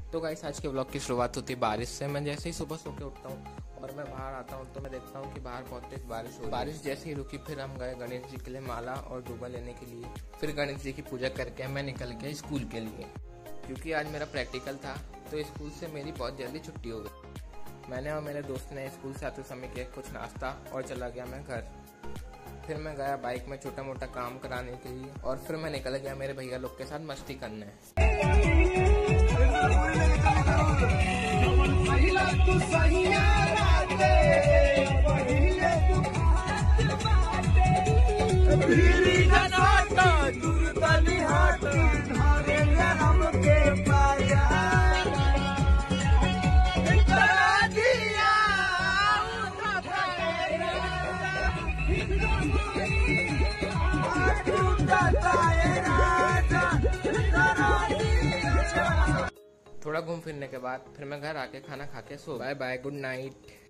तो गाइस आज के व्लॉग की शुरुआत होती है बारिश से। मैं जैसे ही सुबह सो के उठता हूँ और मैं बाहर आता हूँ तो मैं देखता हूँ कि बाहर बहुत तेज बारिश हो रही है। बारिश जैसे ही रुकी फिर हम गए गणेश जी के लिए माला और दूबा लेने के लिए। फिर गणेश जी की पूजा करके मैं निकल गया स्कूल के लिए, क्योंकि आज मेरा प्रैक्टिकल था तो स्कूल से मेरी बहुत जल्दी छुट्टी हो गई। मैंने और मेरे दोस्त ने स्कूल से आते समय किया कुछ नाश्ता और चला गया मैं घर। फिर मैं गया बाइक में छोटा मोटा काम कराने के लिए और फिर मैं निकल गया मेरे भैया लोग के साथ मस्ती करने। थोड़ा घूम फिरने के बाद फिर मैं घर आके खाना खा के सो। Bye bye, good night.